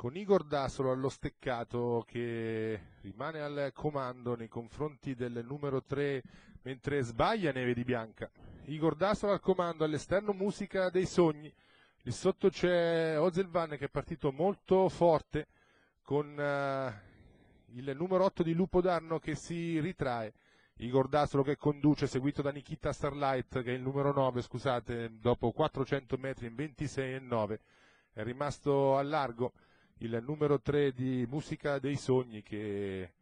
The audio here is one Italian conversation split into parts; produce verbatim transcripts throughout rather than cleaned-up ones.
con Igor Dasolo allo steccato che rimane al comando nei confronti del numero tre mentre sbaglia Neve di Bianca. Igor Dasolo al comando, all'esterno Musica dei Sogni, lì sotto c'è Ozelvan che è partito molto forte con uh, il numero otto di Lupo d'Arno che si ritrae. Igor Dasolo che conduce, seguito da Nikita Starlight che è il numero nove, scusate, dopo quattrocento metri in ventisei e nove è rimasto a largo il numero tre di Musica dei Sogni che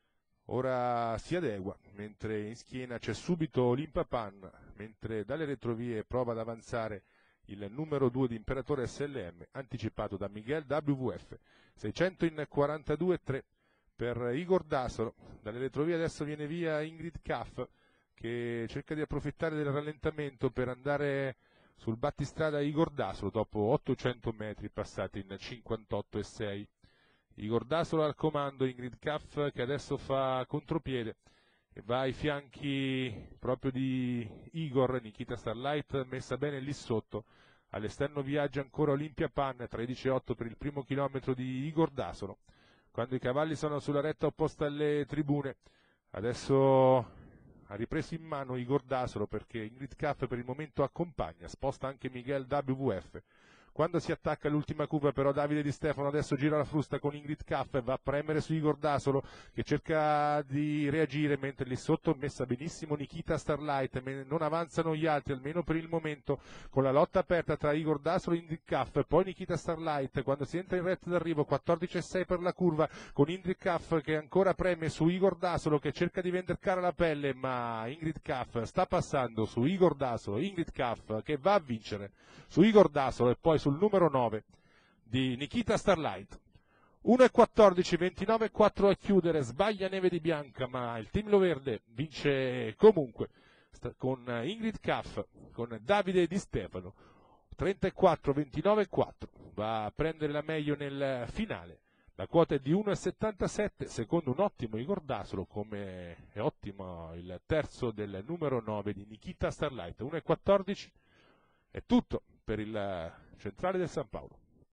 ora si adegua, mentre in schiena c'è subito Olimpa Pan, mentre dalle retrovie prova ad avanzare il numero due di Imperatore S L M, anticipato da Miguel W W F, seicento in quarantadue tre per Igor Dasolo. Dalle retrovie adesso viene via Ingrid Kaff, che cerca di approfittare del rallentamento per andare sul battistrada Igor Dasolo dopo ottocento metri passati in cinquantotto e sei. Igor Dasolo al comando, Ingrid Kaff che adesso fa contropiede e va ai fianchi proprio di Igor. Nikita Starlight messa bene lì sotto, all'esterno viaggia ancora Olympia Pan, tredici e otto per il primo chilometro di Igor Dasolo, quando i cavalli sono sulla retta opposta alle tribune. Adesso ha ripreso in mano Igor Dasolo perché Ingrid Kaff per il momento accompagna, sposta anche Miguel W W F. Quando si attacca all'ultima curva però Davide Di Stefano adesso gira la frusta con Ingrid Kaff e va a premere su Igor Dasolo che cerca di reagire, mentre lì sotto è messa benissimo Nikita Starlight, non avanzano gli altri almeno per il momento, con la lotta aperta tra Igor Dasolo e Ingrid Kaff, poi Nikita Starlight quando si entra in retta d'arrivo, quattordici e sei per la curva con Ingrid Kaff che ancora preme su Igor Dasolo che cerca di vender cara la pelle, ma Ingrid Kaff sta passando su Igor Dasolo. Ingrid Kaff che va a vincere su Igor Dasolo e poi sul numero nove di Nikita Starlight. uno e quattordici, ventinove e quattro a chiudere, sbaglia Neve di Bianca, ma il team Lo Verde vince comunque con Ingrid Kaff, con Davide Di Stefano, trentaquattro, ventinove e quattro, va a prendere la meglio nel finale. La quota è di uno e settantasette, secondo un ottimo Igor Dasolo, come è ottimo il terzo del numero nove di Nikita Starlight. uno e quattordici è tutto per il centrale del San Paolo.